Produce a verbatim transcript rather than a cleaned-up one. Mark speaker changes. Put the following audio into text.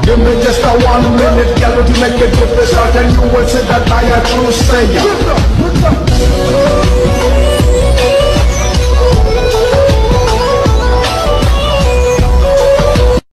Speaker 1: Give me just a one minute, girl, to make it different. And you will say that I a true sayer.